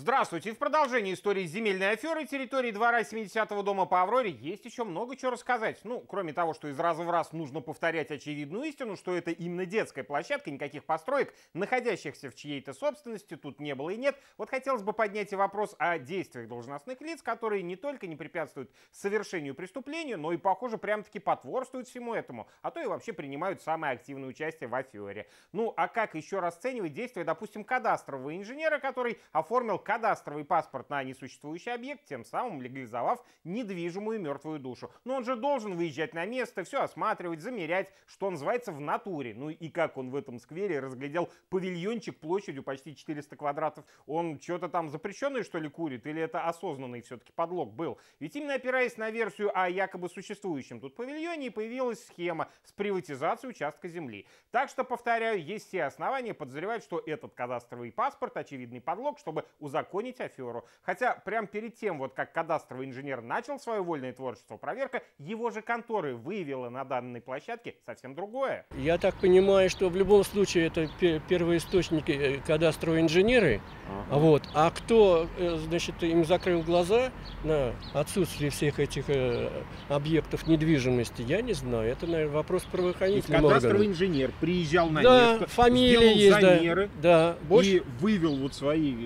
Здравствуйте! В продолжении истории земельной аферы территории двора 70-го дома по Авроре есть еще много чего рассказать. Ну, кроме того, что из раза в раз нужно повторять очевидную истину, что это именно детская площадка, никаких построек, находящихся в чьей-то собственности, тут не было и нет. Вот хотелось бы поднять и вопрос о действиях должностных лиц, которые не только не препятствуют совершению преступления, но и, похоже, прям-таки потворствуют всему этому, а то и вообще принимают самое активное участие в афере. Ну, а как еще расценивать действия, допустим, кадастрового инженера, который оформил кадастровый паспорт на несуществующий объект, тем самым легализовав недвижимую мертвую душу. Но он же должен выезжать на место, все осматривать, замерять, что называется, в натуре. Ну и как он в этом сквере разглядел павильончик площадью почти 400 квадратов? Он что-то там запрещенное, что ли, курит? Или это осознанный все-таки подлог был? Ведь именно опираясь на версию о якобы существующем тут павильоне, появилась схема с приватизацией участка земли. Так что, повторяю, есть все основания подозревать, что этот кадастровый паспорт — очевидный подлог, чтобы узаконить аферу. Хотя прямо перед тем, вот как кадастровый инженер начал свое вольное творчество, проверка его же конторы выявила на данной площадке совсем другое. Я так понимаю, что в любом случае это первоисточники кадастровые инженеры. Вот. А кто, значит, им закрыл глаза на отсутствие всех этих объектов недвижимости, я не знаю. Это, наверное, вопрос правоохранительного органа. Кадастровый инженер приезжал на место, фамилия сделал есть, замеры, да. И вывел вот свои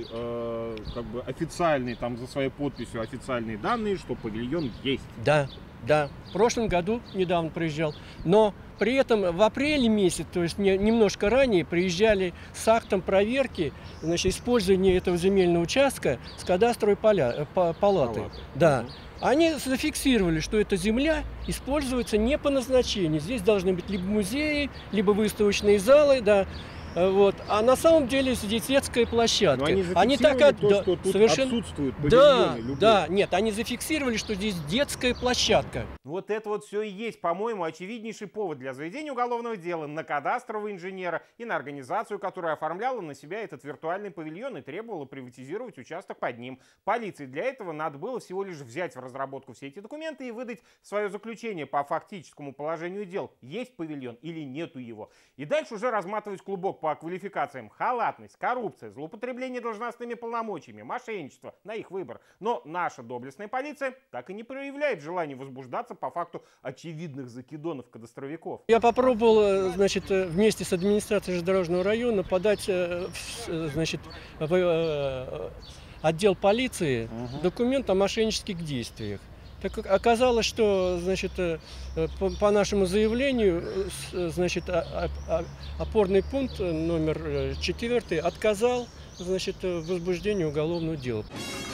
как бы официальные, там за своей подписью официальные данные, что павильон есть. Да. В прошлом году недавно приезжал. Но при этом в апреле месяце, то есть немножко ранее, приезжали с актом проверки, значит, использования этого земельного участка с кадастровой палаты. Да. Они зафиксировали, что эта земля используется не по назначению. Здесь должны быть либо музеи, либо выставочные залы, да. Вот. А на самом деле здесь детская площадка. Они так то, что тут совершенно отсутствуют павильоны. Нет, они зафиксировали, что здесь детская площадка. Вот это вот все и есть, по-моему, очевиднейший повод для заведения уголовного дела на кадастрового инженера и на организацию, которая оформляла на себя этот виртуальный павильон и требовала приватизировать участок под ним. Полиции для этого надо было всего лишь взять в разработку все эти документы и выдать свое заключение по фактическому положению дел, есть павильон или нету его. И дальше уже разматывать клубок по квалификациям: халатность, коррупция, злоупотребление должностными полномочиями, мошенничество, на их выбор. Но наша доблестная полиция так и не проявляет желания возбуждаться по факту очевидных закидонов кадастровиков. Я попробовал, значит, вместе с администрацией железнодорожного района подать, значит, в отдел полиции документ о мошеннических действиях. Так оказалось, что, значит, по нашему заявлению, значит, опорный пункт номер 4 отказал, значит, в возбуждении уголовного дела.